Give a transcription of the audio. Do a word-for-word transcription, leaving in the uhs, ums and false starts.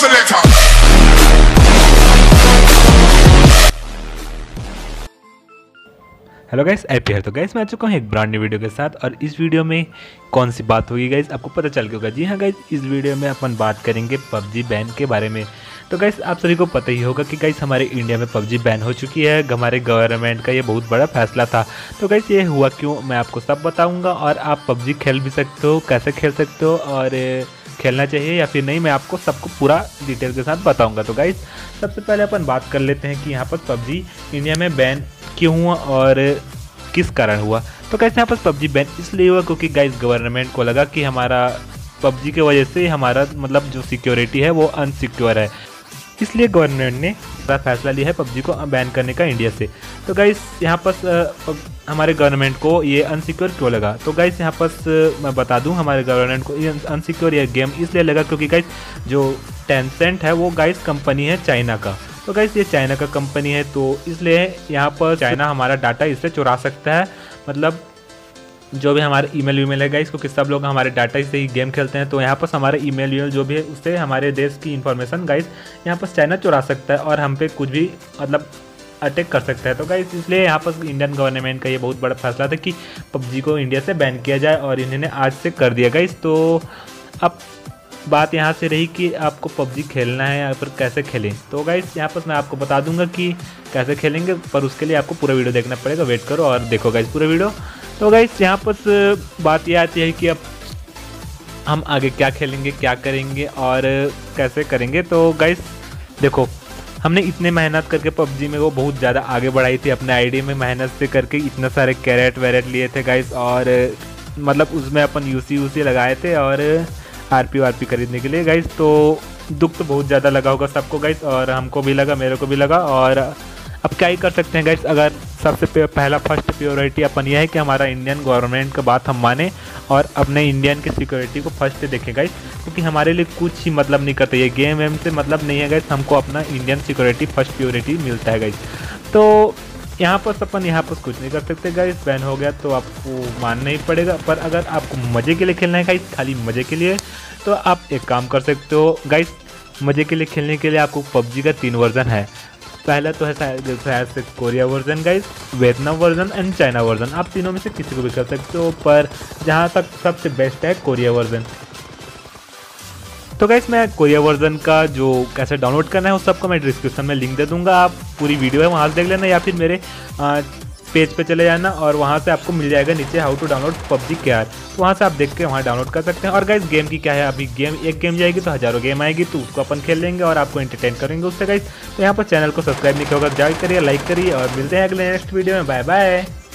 selector. Hello guys, app है। तो guys मैं आ चुका हूँ एक ब्रांड न्यू वीडियो के साथ। और इस वीडियो में कौन सी बात होगी गाइस, आपको पता चल गया होगा। जी हाँ गाइस, इस वीडियो में अपन बात करेंगे पबजी बैन के बारे में। तो गाइस आप सभी को पता ही होगा कि गाइस हमारे इंडिया में पबजी बैन हो चुकी है। हमारे गवर्नमेंट का ये बहुत बड़ा फैसला था। तो गाइस ये हुआ क्यों, मैं आपको सब बताऊँगा। और आप पबजी खेल भी सकते हो, कैसे खेल सकते हो और खेलना चाहिए या फिर नहीं, मैं आपको सबको पूरा डिटेल के साथ बताऊँगा। तो गाइस सबसे पहले अपन बात कर लेते हैं कि यहाँ पर पबजी इंडिया में बैन क्यों हुआ और किस कारण हुआ। तो गाइस यहाँ पर पबजी बैन इसलिए हुआ क्योंकि गाइस गवर्नमेंट को लगा कि हमारा पबजी की वजह से हमारा मतलब जो सिक्योरिटी है वो अनसिक्योर है, इसलिए गवर्नमेंट ने बड़ा फैसला लिया है पबजी को बैन करने का इंडिया से। तो गाइस यहाँ पर हमारे गवर्नमेंट को ये अनसिक्योर क्यों लगा, तो गाइस यहाँ पर मैं बता दूं हमारे गवर्नमेंट को ये अनसिक्योर ये गेम इसलिए लगा क्योंकि गाइस जो टेंसेंट है वो गाइस कंपनी है चाइना का। तो गाइस ये चाइना का कंपनी है, तो इसलिए यहाँ पर चाइना हमारा डाटा इससे चुरा सकता है। मतलब जो भी हमारे ईमेल वीमेल है गाइस, क्योंकि सब लोग हमारे डाटा से ही गेम खेलते हैं, तो यहाँ पर हमारे ईमेल वीमेल जो भी है उससे हमारे देश की इन्फॉर्मेशन गाइस यहाँ पर चाइना चुरा सकता है और हम पे कुछ भी मतलब अटैक कर सकता है। तो गाइस इसलिए यहाँ पर इंडियन गवर्नमेंट का ये बहुत बड़ा फैसला था कि पबजी को इंडिया से बैन किया जाए और इन्होंने आज से कर दिया गाइस। तो अब बात यहाँ से रही कि आपको पबजी खेलना है या फिर कैसे खेलें। तो गाइस यहाँ पर मैं आपको बता दूंगा कि कैसे खेलेंगे, पर उसके लिए आपको पूरा वीडियो देखना पड़ेगा। वेट करो और देखो गाइस पूरा वीडियो। तो गाइस यहाँ पर बात ये आती है कि अब हम आगे क्या खेलेंगे, क्या करेंगे और कैसे करेंगे। तो गाइस देखो, हमने इतने मेहनत करके पबजी में वो बहुत ज़्यादा आगे बढ़ाई थी, अपने आईडी में मेहनत से करके इतने सारे कैरेट वैरेट लिए थे गाइस, और मतलब उसमें अपन यूसी यूसी लगाए थे और आरपी आरपी खरीदने के लिए गाइस। तो दुख तो बहुत ज़्यादा लगा होगा सबको गाइस, और हमको भी लगा, मेरे को भी लगा। और अब क्या ही कर सकते हैं गाइस, अगर सबसे पहला फर्स्ट प्योरिटी अपन यह है कि हमारा इंडियन गवर्नमेंट का बात हम माने और अपने इंडियन की सिक्योरिटी को फर्स्ट देखें गाइस, क्योंकि हमारे लिए कुछ ही मतलब नहीं करता, ये गेम वेम से मतलब नहीं है गाइस, हमको अपना इंडियन सिक्योरिटी फर्स्ट प्योरिटी मिलता है गाइस। तो यहाँ पर अपन यहाँ पर कुछ नहीं कर सकते गाइस, बैन हो गया तो आपको मानना ही पड़ेगा। पर अगर आपको मज़े के लिए खेलना है गाइस, खाली मज़े के लिए, तो आप एक काम कर सकते हो गाइस। मज़े के लिए खेलने के लिए आपको पबजी का तीन वर्जन है। पहला तो है शायद से Korea version guys, Vietnam version and China version. आप तीनों में से किसी को भी कर सकते हो, पर जहाँ तक सबसे बेस्ट है कोरिया वर्जन। तो गाइस मैं कोरिया वर्जन का जो कैसे डाउनलोड करना है उस सबको मैं डिस्क्रिप्शन में लिंक दे दूंगा, आप पूरी वीडियो है वहाँ से देख लेना, या फिर मेरे आ, पेज पे चले जाना और वहाँ से आपको मिल जाएगा नीचे how to download PUBG KR. तो वहाँ से आप देख के वहाँ डाउनलोड कर सकते हैं। और गाइस गेम की क्या है, अभी गेम एक गेम जाएगी तो हज़ारों गेम आएगी, तो उसको अपन खेल लेंगे और आपको एंटरटेन करेंगे उससे गाइस। तो यहाँ पर चैनल को सब्सक्राइब नहीं किया होगा, जाए करिए, लाइक करिए और मिलते हैं अगले नेक्स्ट वीडियो में। Bye bye.